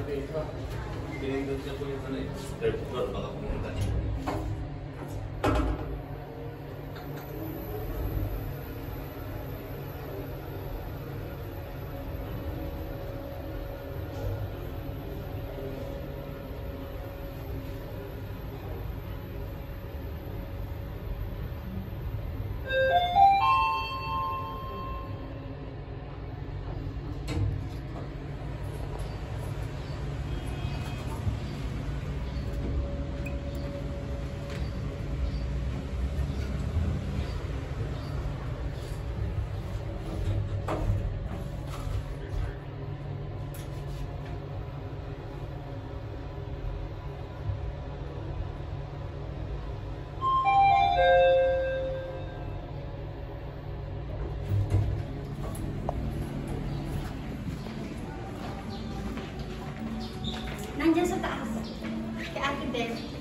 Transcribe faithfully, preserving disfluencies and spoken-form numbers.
Pinindot niya po yung ano eh. Third floor, baka pumunta niya. Nandiyan sa taas. Kay Ate Beth.